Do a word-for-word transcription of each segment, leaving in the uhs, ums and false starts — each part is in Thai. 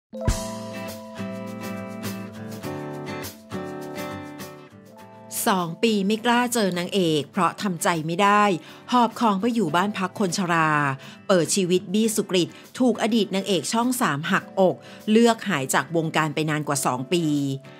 สองปีไม่กล้าเจอนางเอกเพราะทำใจไม่ได้หอบของไปอยู่บ้านพักคนชราเปิดชีวิตบี้สุกฤตถูกอดีตนางเอกช่องสามหักอกเลือกหายจากวงการไปนานกว่าสองปี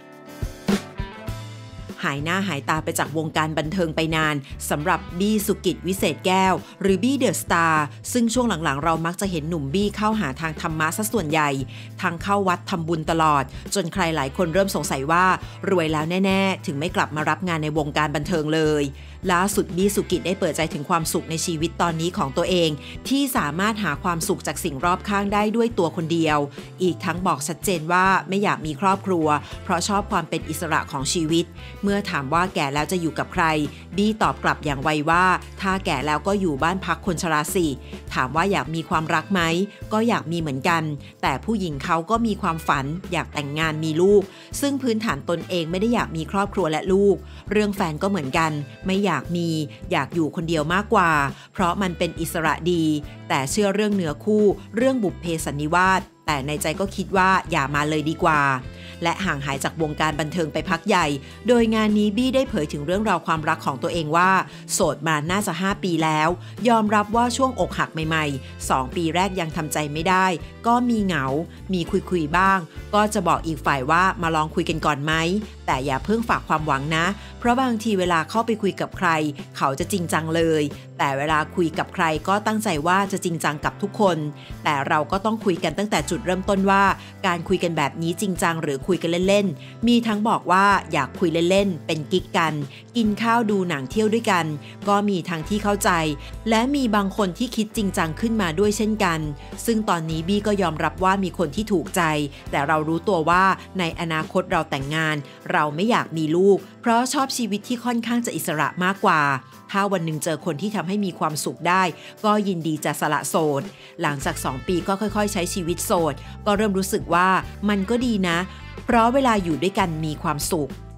หายหน้าหายตาไปจากวงการบันเทิงไปนานสำหรับบี้สุกิจวิเศษแก้วหรือบี้เดอะสตาร์ซึ่งช่วงหลังๆเรามักจะเห็นหนุ่มบี้เข้าหาทางธรรมะซะส่วนใหญ่ทางเข้าวัดทำบุญตลอดจนใครหลายคนเริ่มสงสัยว่ารวยแล้วแน่ๆถึงไม่กลับมารับงานในวงการบันเทิงเลยล่าสุดบี้สุกิจได้เปิดใจถึงความสุขในชีวิตตอนนี้ของตัวเองที่สามารถหาความสุขจากสิ่งรอบข้างได้ด้วยตัวคนเดียวอีกทั้งบอกชัดเจนว่าไม่อยากมีครอบครัวเพราะชอบความเป็นอิสระของชีวิตเมื่อถามว่าแก่แล้วจะอยู่กับใครบี้ตอบกลับอย่างไวว่าถ้าแก่แล้วก็อยู่บ้านพักคนชราสิถามว่าอยากมีความรักไหมก็อยากมีเหมือนกันแต่ผู้หญิงเขาก็มีความฝันอยากแต่งงานมีลูกซึ่งพื้นฐานตนเองไม่ได้อยากมีครอบครัวและลูกเรื่องแฟนก็เหมือนกันไม่อยากมีอยากอยู่คนเดียวมากกว่าเพราะมันเป็นอิสระดีแต่เชื่อเรื่องเนื้อคู่เรื่องบุพเพสันนิวาสแต่ในใจก็คิดว่าอย่ามาเลยดีกว่าและห่างหายจากวงการบันเทิงไปพักใหญ่โดยงานนี้บี้ได้เผยถึงเรื่องราวความรักของตัวเองว่าโสดมาน่าจะห้าปีแล้วยอมรับว่าช่วงอกหักใหม่ๆสองปีแรกยังทำใจไม่ได้ก็มีเหงามีคุยๆบ้างก็จะบอกอีกฝ่ายว่ามาลองคุยกันก่อนไหมแต่อย่าเพิ่งฝากความหวังนะเพราะบางทีเวลาเข้าไปคุยกับใครเขาจะจริงจังเลยแต่เวลาคุยกับใครก็ตั้งใจว่าจะจริงจังกับทุกคนแต่เราก็ต้องคุยกันตั้งแต่จุดเริ่มต้นว่าการคุยกันแบบนี้จริงจังหรือคุยกันเล่นๆมีทั้งบอกว่าอยากคุยเล่นๆเป็นกิ๊กกันกินข้าวดูหนังเที่ยวด้วยกันก็มีทั้งที่เข้าใจและมีบางคนที่คิดจริงจังขึ้นมาด้วยเช่นกันซึ่งตอนนี้บี้ก็ยอมรับว่ามีคนที่ถูกใจแต่เรารู้ตัวว่าในอนาคตเราแต่งงานเราไม่อยากมีลูกเพราะชอบชีวิตที่ค่อนข้างจะอิสระมากกว่าถ้าวันหนึ่งเจอคนที่ทำให้มีความสุขได้ก็ยินดีจะสละโสดหลังจากสองปีก็ค่อยๆใช้ชีวิตโสดก็เริ่มรู้สึกว่ามันก็ดีนะเพราะเวลาอยู่ด้วยกันมีความสุข